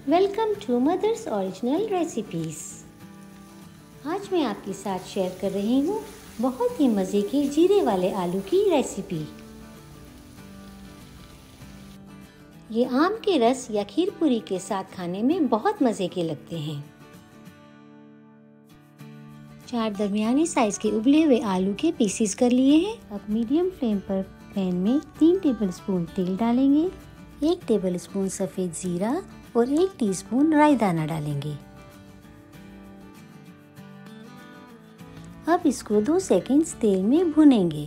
Welcome to mother's original recipes. आज मैं आपके साथ शेयर कर रही हूँ बहुत ही मज़े के जीरे वाले आलू की रेसिपी। ये आम के रस या खीर पूरी के साथ खाने में बहुत मज़े के लगते हैं। 4 दरमियाने साइज के उबले हुए आलू के पीसीस कर लिए हैं। अब मीडियम फ्लेम पर पैन में 3 टेबलस्पून तेल डालेंगे, 1 टेबलस्पून सफ़ेद ज़ीरा और 1 टीस्पून राई दाना डालेंगे। अब इसको 2 सेकंड्स तेल में भुनेंगे।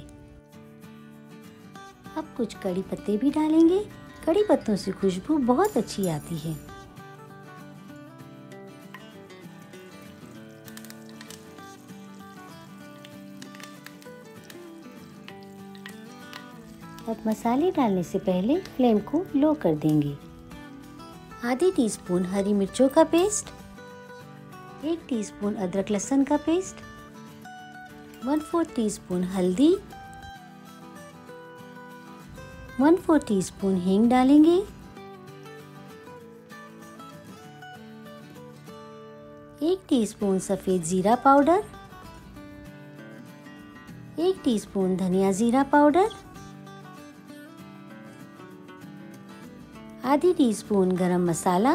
अब कुछ कड़ी पत्ते भी डालेंगे। कड़ी पत्तों से खुशबू बहुत अच्छी आती है। अब मसाले डालने से पहले फ्लेम को लो कर देंगे। आधी टीस्पून हरी मिर्चों का पेस्ट, 1 टीस्पून अदरक लहसुन का पेस्ट, 1/4 टीस्पून हल्दी, 1/4 टीस्पून हींग डालेंगे, 1 टीस्पून सफ़ेद ज़ीरा पाउडर, 1 टीस्पून धनिया ज़ीरा पाउडर, आधी टीस्पून गरम मसाला,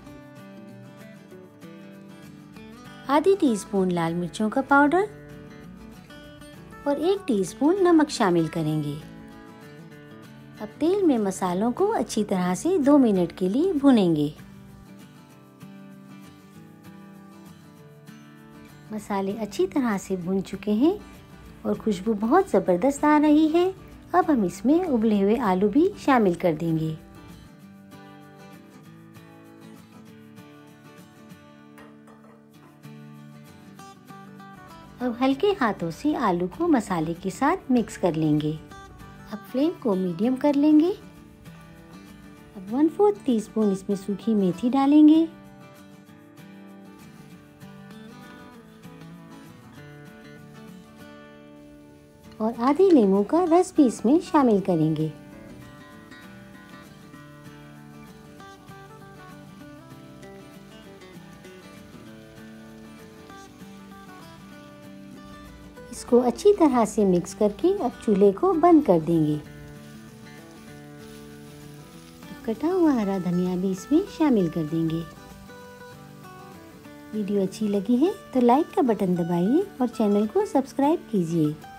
आधी टीस्पून लाल मिर्चों का पाउडर और 1 टीस्पून नमक शामिल करेंगे। अब तेल में मसालों को अच्छी तरह से 2 मिनट के लिए भुनेंगे। मसाले अच्छी तरह से भुन चुके हैं और खुशबू बहुत ज़बरदस्त आ रही है। अब हम इसमें उबले हुए आलू भी शामिल कर देंगे। अब हल्के हाथों से आलू को मसाले के साथ मिक्स कर लेंगे। अब फ्लेम को मीडियम कर लेंगे। अब 1/4 टीस्पून इसमें सूखी मेथी डालेंगे, और आधी नींबू का रस भी इसमें शामिल करेंगे। इसको अच्छी तरह से मिक्स करके अब चूल्हे को बंद कर देंगे। अब कटा हुआ हरा धनिया भी इसमें शामिल कर देंगे। वीडियो अच्छी लगी है तो लाइक का बटन दबाइए और चैनल को सब्सक्राइब कीजिए।